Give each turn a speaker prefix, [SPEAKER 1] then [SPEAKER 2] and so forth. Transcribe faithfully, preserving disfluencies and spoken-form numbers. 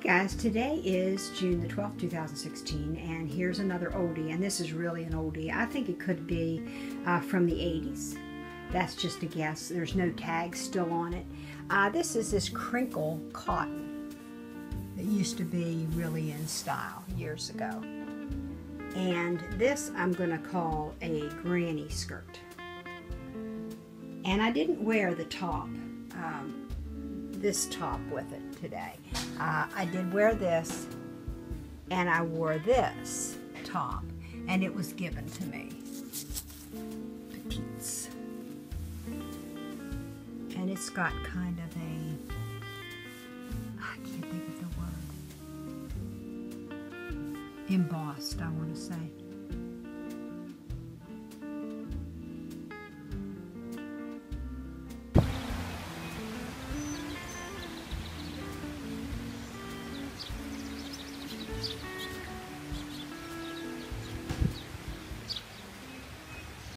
[SPEAKER 1] guys, today is June the twelfth, two thousand sixteen, and here's another oldie, and this is really an oldie. I think it could be uh, from the eighties. That's just a guess. There's no tag still on it. Uh, this is this crinkle cotton. It used to be really in style years ago. And this I'm going to call a granny skirt. And I didn't wear the top, um, this top with it today. Uh, I did wear this, and I wore this top, and it was given to me. Petites. And it's got kind of a, I can't think of the word, embossed, I want to say.